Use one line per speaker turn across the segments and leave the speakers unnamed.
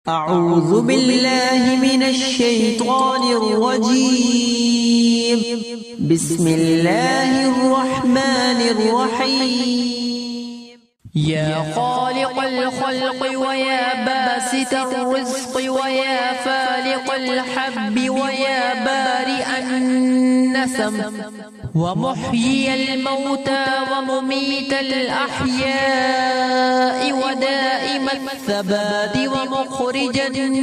أعوذ بالله من الشيطان الرجيم. بسم الله الرحمن الرحيم.
يا خالق الخلق ويا باسط الرزق ويا فالق الحب ويا بارئ النسم ومحيي الموتى ومميت الأحياء ودائم الثبات ومخرج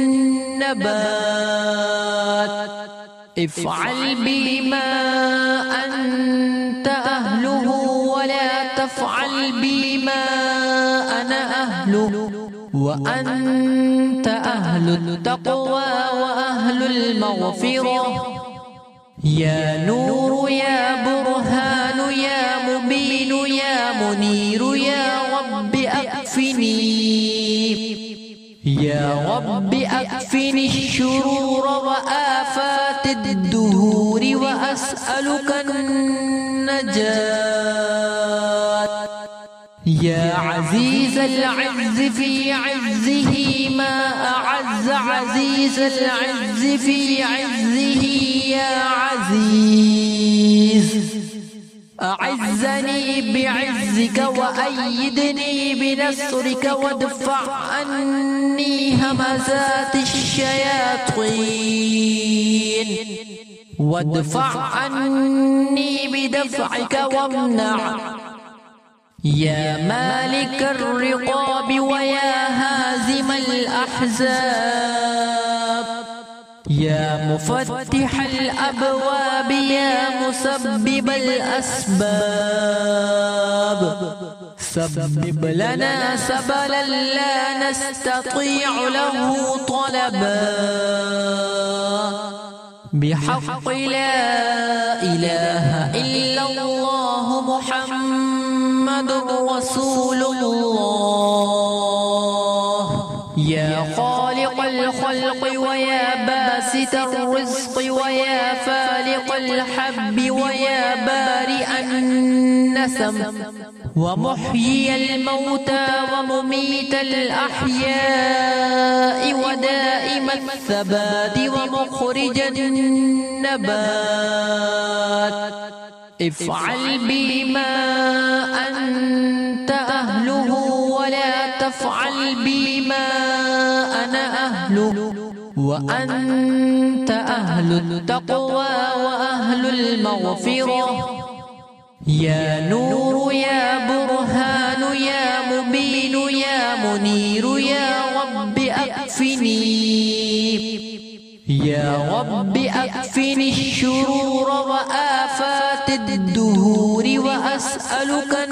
النبات، افعل بي ما أنت أهله ولا تفعل بي ما أنا أهله، وأنت أهل التقوى وأهل المغفرة. يا نور يا برهان يا مبين يا منير يا رب أكفني، يا رب أكفني الشرور وآفات الدهور وأسألك النجاة. يا عزيز العز في عزه ما أعز عزيز العز في عزه. يا عزيز أعزني بعزك وأيدني بنصرك وادفع عني همزات الشياطين، وادفع عني بدفعك وامنع. يا مالك الرقاب ويا هازم الأحزاب، يا مفتح الأبواب يا مسبب الأسباب، سبب لنا سبلا لا نستطيع له طلبا، بحق لا إله إلا الله محمد رسول الله. يا خالق الخلق ويا باسط الرزق ويا فالق الحب ويا بارئ النسم ومحيي الموتى ومميت الأحياء ودائم الثبات ومخرج النبات، افعل بي ما أنت أهله ولا تفعل بي ما أنا أهله، وأنت أهل التقوى وأهل المغفرة. يا نور يا برهان يا مبين يا منير يا رب أكفني، يا رب أكفني الشرور وآفات الدهور وأسألك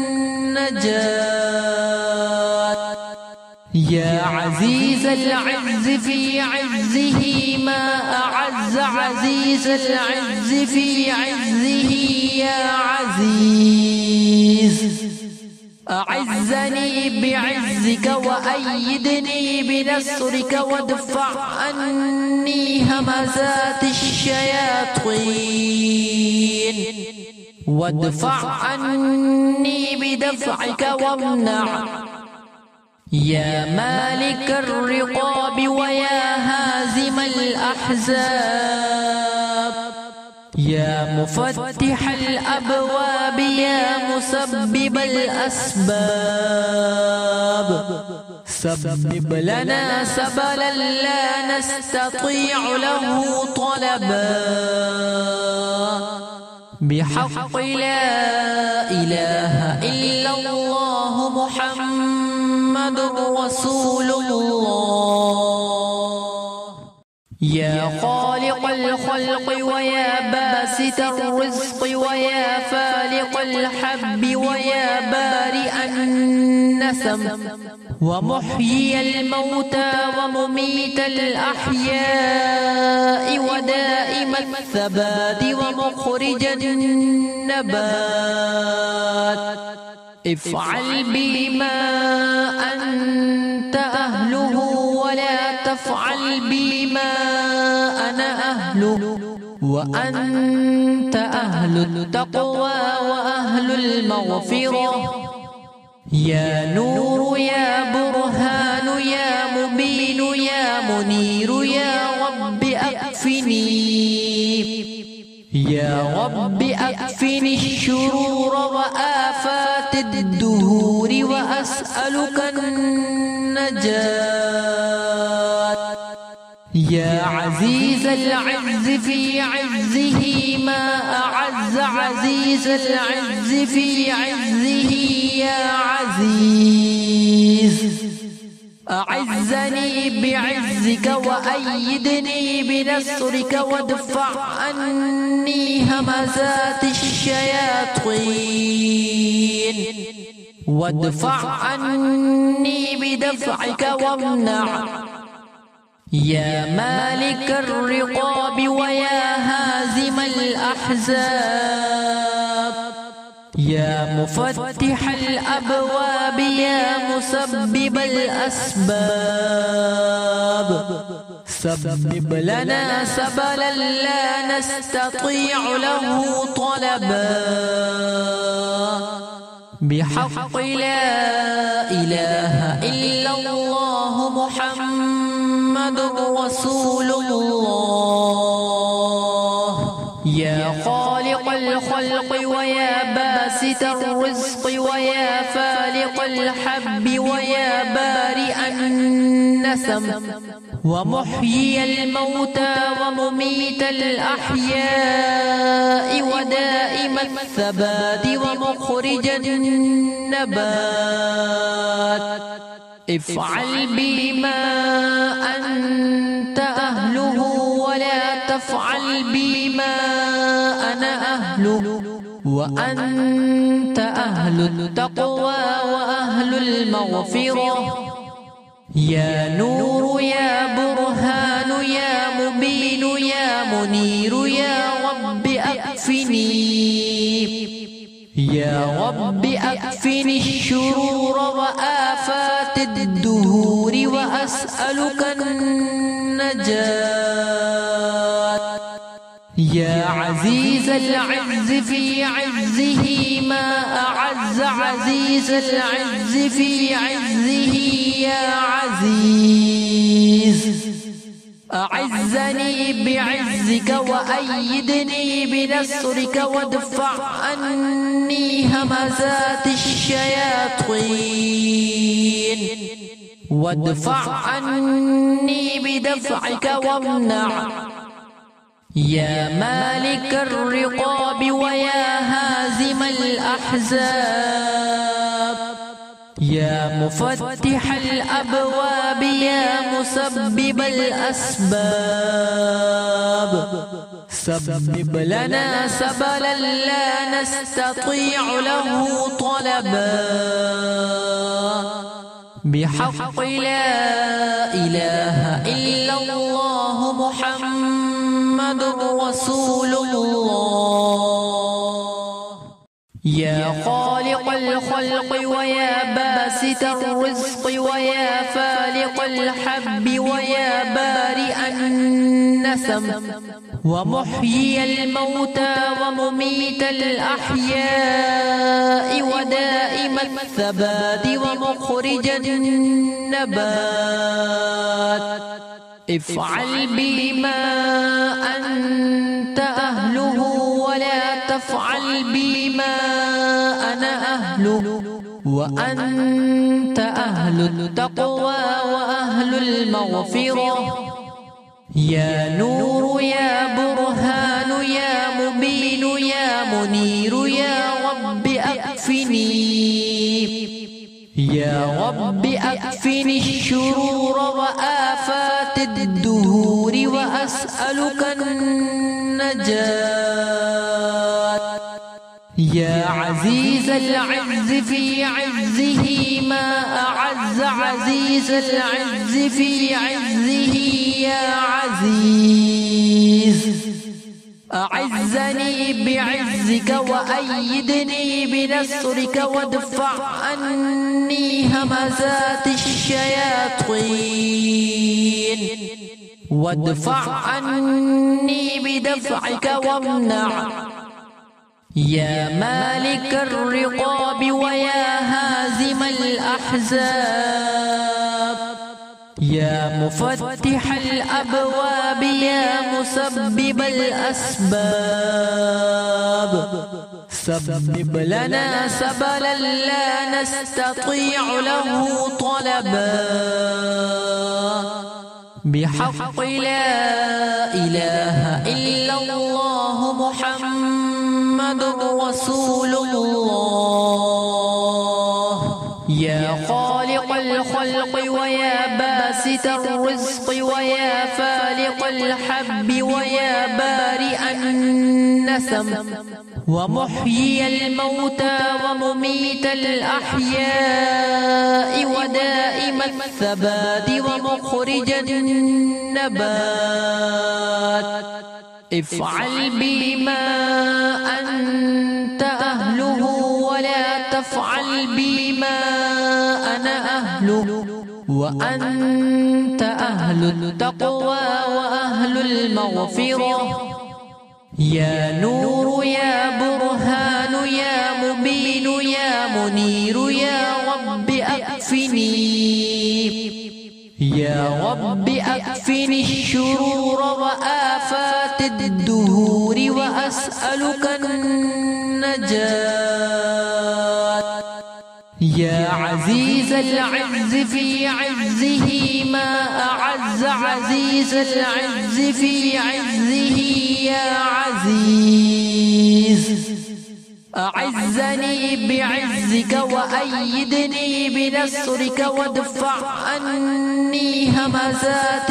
النجاة. يا عزيز العز في عزه ما أعز عزيز العز في عزه. يا عزيز أعزني بعزك وأيدني بنصرك وادفع عني همزات الشياطين، وادفع عني بدفعك وامنع. يا مالك الرقاب ويا هازم الأحزاب، يا مفتح الأبواب يا مسبب الأسباب، سبب لنا سبلا لا نستطيع له طلبا، بحق لا إله إلا الله محمد رسول الله. يا خالق الخلق ويا باسط الرزق ويا فالق الحب ويا بارئ النسم ومحيي الموتى ومميت الأحياء ودائم الثبات ومخرج النبات، افعل بي ما أنت أهله ولا تفعل بي ما أنا أهله، وأنت أهل التقوى وأهل المغفرة. يا نور يا برهان يا مبين منير يا رب أكفني، يا رب أكفني الشرور وآفات الدهور وأسألك النجاة. يا عزيز العز في عزه ما أعز عزيز العز في عزه، يا عزيز أعزني بعزك وأيدني بنصرك وادفع عني همزات الشياطين، وادفع عني بدفعك وامنع. يا مالك الرقاب ويا هازم الأحزاب، يا مفتح الأبواب يا مسبب الأسباب، سبب لنا سبلا لا نستطيع له طلبا، بحق لا إله إلا الله محمد رسول الله. يا خالق الخلق ويا باسط الرزق ويا فالق الحب ويا بارئ النسم ومحيي الموتى ومميت الأحياء ودائم الثبات ومخرج النبات، افعل بي ما أنت أهله ولا تفعل بي ما أنا أهله، وأنت أهل التقوى وأهل المغفرة. يا نور يا برهان يا مبين يا منير يا رب أكفني، يا رب أكفني الشرور وآفات الدهور وأسألك النجاة. يا عزيز العز في عزه ما أعز عزيز العز في عزه، يا عزيز أعزني بعزك وأيدني بنصرك وادفع عني همزات الشياطين، وادفع عني بدفعك وامنع. يا مالك الرقاب ويا هازم الأحزاب، يا مفتح الأبواب يا مسبب الأسباب، سبب لنا سبلا لا نستطيع له طلبا، بحق لا إله إلا الله محمد رسول الله. يا خالق الخلق ويا باسط الرزق ويا فالق الحب ويا بارئ النسم ومحيي الموتى ومميت الأحياء ودائم الثبات ومخرج النبات، افعل بي ما أنت أهله ولا تفعل بي ما أنا أهله، وأنت أهل التقوى وأهل المغفرة. يا نور يا برهان يا مبين يا منير يا رب أكفني، يا رب أكفني الشرور وآفات الدهور وأسألك النجاة. يا عزيز العز في عزه ما أعز عزيز العز في عزه، يا عزيز أعزني بعزك وأيدني بنصرك وادفع عني همزات الشياطين، وادفع عني بدفعك وامنع. يا مالك الرقاب ويا هازم الأحزاب، يا مفتح الأبواب يا مسبب الأسباب سبب لنا سبلا لا نستطيع له طلبا بحق لا إله إلا الله محمد رسول الله يا خالق الخلق ويا باسط الرزق ويا فالق الحب ويا بارئ النسم ومحيي الموتى ومميت الأحياء ودائم الثبات ومخرج النبات افعل بي ما أنت أهله ولا تفعل بي ما أنا أهله وأنت أهل التقوى وأهل المغفرة يا نور يا برهان يا مبين يا منير يا رب أكفني يا رب أكفني الشرور وآفات الدهور وأسألك النجاة يا عزيز العز في عزه ما أعز عزيز العز في عزه يا عزيز أعزني بعزك وأيدني بنصرك وادفع عني همزات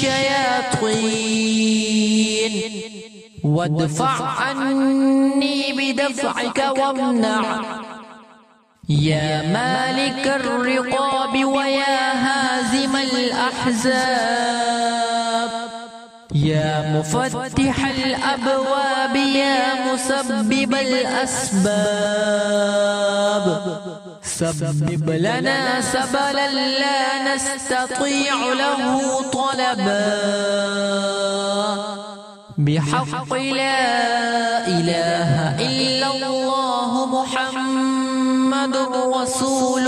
الشياطين وادفع عني بدفعك وامنع يا مالك الرقاب ويا هازم الأحزاب يا مفتح الأبواب يا مسبب الأسباب سبب لنا سبلا لا نستطيع له طلبا بحق لا إله إلا الله محمد رسول